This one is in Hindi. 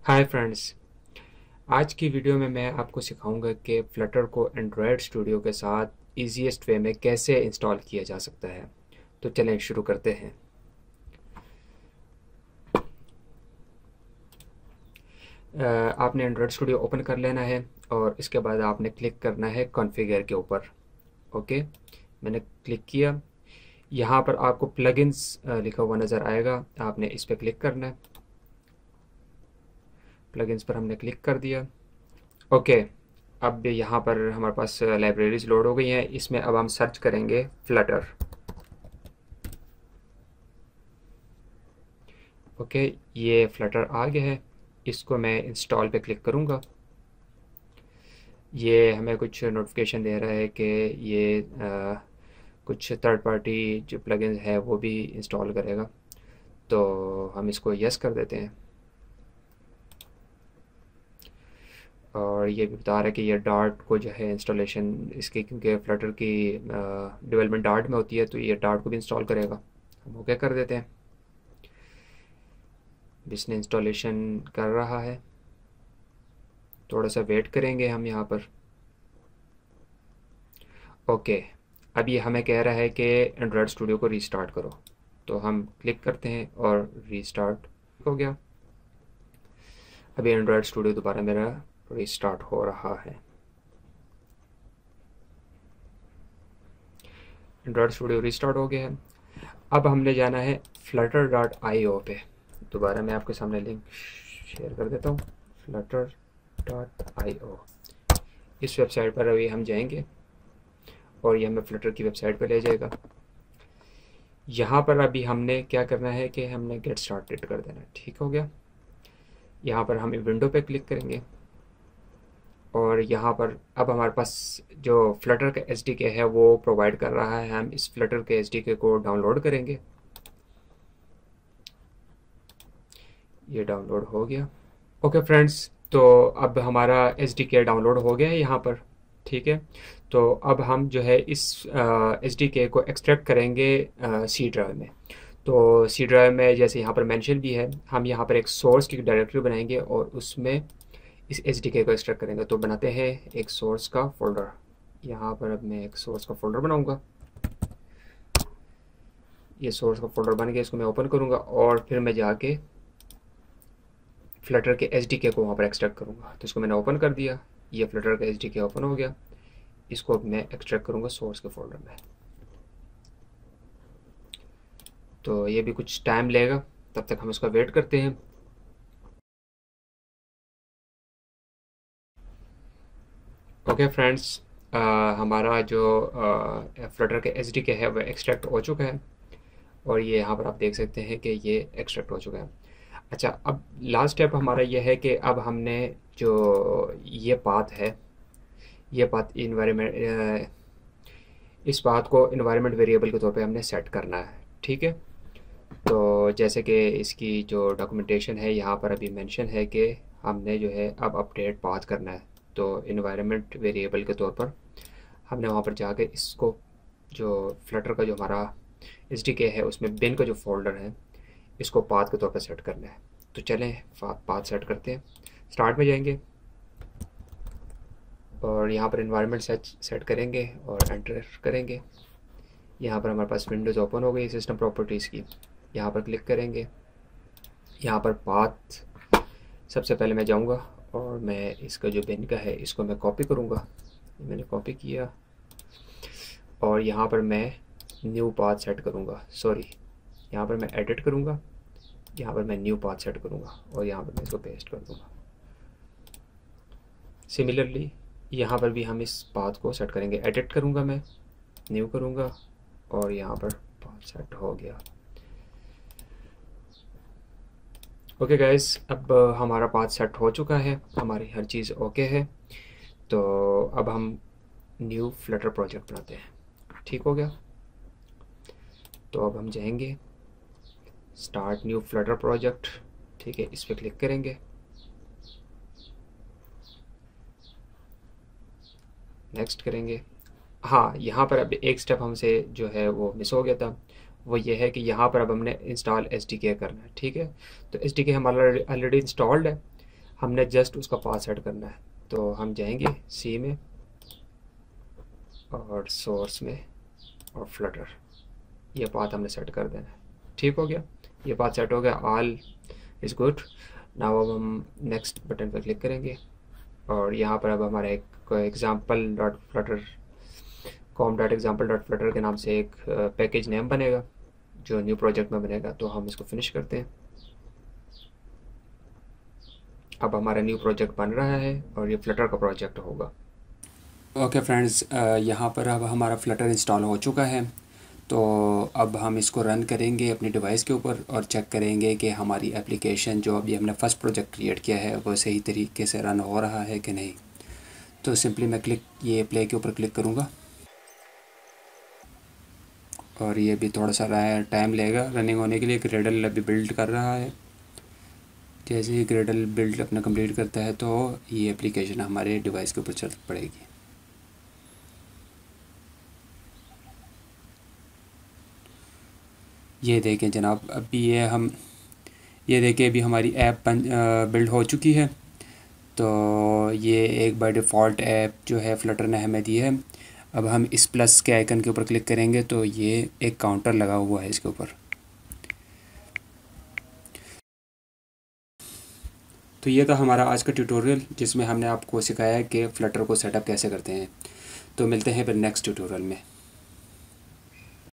Hi friends. आज की वीडियो में मैं आपको सिखाऊंगा कि फ्लटर को एंड्रॉयड स्टूडियो के साथ ईजीएस्ट वे में कैसे इंस्टॉल किया जा सकता है। तो चलें शुरू करते हैं। आपने एंड्रॉयड स्टूडियो ओपन कर लेना है और इसके बाद आपने क्लिक करना है कॉन्फ़िगर के ऊपर। ओके, मैंने क्लिक किया। यहाँ पर आपको प्लगइन्स लिखा हुआ नज़र आएगा, आपने इस पर क्लिक करना है। प्लगइन्स पर हमने क्लिक कर दिया। ओके, अब यहाँ पर हमारे पास लाइब्रेरीज लोड हो गई हैं। इसमें अब हम सर्च करेंगे फ्लटर। ओके, ये फ्लटर आ गया है। इसको मैं इंस्टॉल पे क्लिक करूँगा। ये हमें कुछ नोटिफिकेशन दे रहा है कि ये कुछ थर्ड पार्टी जो प्लगइन्स है वो भी इंस्टॉल करेगा, तो हम इसको यस कर देते हैं। और ये भी बता रहा है कि ये डार्ट को जो है इंस्टॉलेशन इसकी, क्योंकि फ्लटर की डेवलपमेंट डार्ट में होती है तो ये डार्ट को भी इंस्टॉल करेगा। हम ओके कर देते हैं। इसने इंस्टॉलेशन कर रहा है, थोड़ा सा वेट करेंगे हम यहाँ पर। ओके, अब ये हमें कह रहा है कि एंड्रॉयड स्टूडियो को रीस्टार्ट करो, तो हम क्लिक करते हैं और रीस्टार्ट हो गया। अभी एंड्रॉयड स्टूडियो दोबारा मेरा रीस्टार्ट हो रहा है। एंड्रॉयड स्टूडियो रीस्टार्ट हो गया है। अब हमने जाना है flutter.io पे। दोबारा मैं आपके सामने लिंक शेयर कर देता हूँ, flutter.io। इस वेबसाइट पर अभी हम जाएंगे और ये हमें फ्लटर की वेबसाइट पर ले जाएगा। यहाँ पर अभी हमने क्या करना है कि हमने गेट स्टार्टेड कर देना है। ठीक हो गया। यहाँ पर हम विंडो पे क्लिक करेंगे और यहाँ पर अब हमारे पास जो फ्लटर का एसडीके है वो प्रोवाइड कर रहा है। हम इस फ्लटर के एसडीके को डाउनलोड करेंगे। ये डाउनलोड हो गया। ओके फ्रेंड्स, तो अब हमारा एसडीके डाउनलोड हो गया है यहाँ पर। ठीक है, तो अब हम जो है इस एसडीके को एक्सट्रैक्ट करेंगे सी ड्राइव में। तो सी ड्राइव में जैसे यहाँ पर मेंशन भी है, हम यहाँ पर एक सोर्स की डायरेक्टरी बनाएंगे और उसमें इस एसडीके को एक्सट्रैक्ट करेंगे। तो बनाते हैं एक सोर्स का फोल्डर। यहाँ पर अब मैं एक सोर्स का फोल्डर बनाऊँगा। ये सोर्स का फोल्डर बन गया, इसको मैं ओपन करूँगा और फिर मैं जाके फ्लटर के एसडीके को वहाँ पर एक्सट्रैक्ट करूँगा। तो इसको मैंने ओपन कर दिया, ये फ्लटर का एसडीके ओपन हो गया। इसको अब मैं एक्सट्रैक्ट करूँगा सोर्स के फोल्डर में। तो ये भी कुछ टाइम लेगा, तब तक हम इसका वेट करते हैं। ओके फ्रेंड्स, हमारा जो फ्लटर के एसडीके है वह एक्सट्रैक्ट हो चुका है और ये यहाँ पर आप देख सकते हैं कि ये एक्सट्रैक्ट हो चुका है। अच्छा, अब लास्ट स्टेप हमारा ये है कि अब हमने जो ये पाथ है, ये पाथ इन्वायरमेंट, इस पाथ को इन्वायरमेंट वेरिएबल के तौर पे हमने सेट करना है। ठीक है, तो जैसे कि इसकी जो डॉक्यूमेंटेशन है यहाँ पर अभी मेंशन है कि हमने जो है अब अपडेट पाथ करना है। तो इन्वायरमेंट वेरिएबल के तौर पर हमने वहाँ पर जाके इसको, जो फ्लटर का जो हमारा एसडीके है उसमें बिन का जो फोल्डर है इसको पाथ के तौर पर सेट करना है। तो चलें पाथ सेट करते हैं। स्टार्ट में जाएंगे और यहाँ पर इन्वायरमेंट सेट करेंगे और एंटर करेंगे। यहाँ पर हमारे पास विंडोज़ ओपन हो गई सिस्टम प्रॉपर्टीज़ की। यहाँ पर क्लिक करेंगे। यहाँ पर पाथ सबसे पहले मैं जाऊँगा और मैं इसका जो बिन का है इसको मैं कॉपी करूँगा। मैंने कॉपी किया और यहाँ पर मैं न्यू पाथ सेट करूँगा। सॉरी, यहाँ पर मैं एडिट करूँगा, यहाँ पर मैं न्यू पाथ सेट करूँगा और यहाँ पर मैं इसको पेस्ट कर दूँगा। सिमिलरली यहाँ पर भी हम इस पाथ को सेट करेंगे। एडिट करूँगा, मैं न्यू करूँगा और यहाँ पर पाथ सेट हो गया। ओके गाइस, अब हमारा पाथ सेट हो चुका है, हमारी हर चीज़ ओके है। तो अब हम न्यू फ्लटर प्रोजेक्ट बनाते हैं। ठीक हो गया, तो अब हम जाएंगे स्टार्ट न्यू फ्लटर प्रोजेक्ट। ठीक है, इस पर क्लिक करेंगे। नेक्स्ट करेंगे। हाँ, यहाँ पर अब एक स्टेप हमसे जो है वो मिस हो गया था, वो ये है कि यहाँ पर अब हमने इंस्टॉल एसडीके करना है। ठीक है, तो एसडीके हमारा ऑलरेडी इंस्टॉल्ड है, हमने जस्ट उसका पाथ सेट करना है। तो हम जाएंगे सी में और सोर्स में और फ्लटर, ये पाथ हमने सेट कर देना है। ठीक हो गया, ये पाथ सेट हो गया, ऑल इज़ गुड। नाउ अब हम नेक्स्ट बटन पर क्लिक करेंगे और यहाँ पर अब हमारा एक example dot flutter com dot example dot flutter के नाम से एक पैकेज नेम बनेगा जो न्यू प्रोजेक्ट में बनेगा। तो हम इसको फिनिश करते हैं। अब हमारा न्यू प्रोजेक्ट बन रहा है और ये फ्लटर का प्रोजेक्ट होगा। ओके फ्रेंड्स, यहाँ पर अब हमारा फ्लटर इंस्टॉल हो चुका है। तो अब हम इसको रन करेंगे अपनी डिवाइस के ऊपर और चेक करेंगे कि हमारी एप्लीकेशन जो अभी हमने फ़र्स्ट प्रोजेक्ट क्रिएट किया है वो सही तरीके से रन हो रहा है कि नहीं। तो सिंपली मैं ये प्ले के ऊपर क्लिक करूँगा और ये भी थोड़ा सा टाइम लेगा रनिंग होने के लिए। ग्रेडल अभी बिल्ड कर रहा है। जैसे ही ग्रेडल बिल्ड अपना कंप्लीट करता है तो ये एप्लीकेशन हमारे डिवाइस के ऊपर चल पड़ेगी। ये देखें जनाब, अभी ये देखें अभी हमारी ऐप बिल्ड हो चुकी है। तो ये एक बाय डिफ़ॉल्ट ऐप जो है फ्लटर ने हमें दी है। अब हम इस प्लस के आइकन के ऊपर क्लिक करेंगे तो ये एक काउंटर लगा हुआ है इसके ऊपर। तो ये था हमारा आज का ट्यूटोरियल जिसमें हमने आपको सिखाया है कि फ़्लटर को सेटअप कैसे करते हैं। तो मिलते हैं फिर नेक्स्ट ट्यूटोरियल में।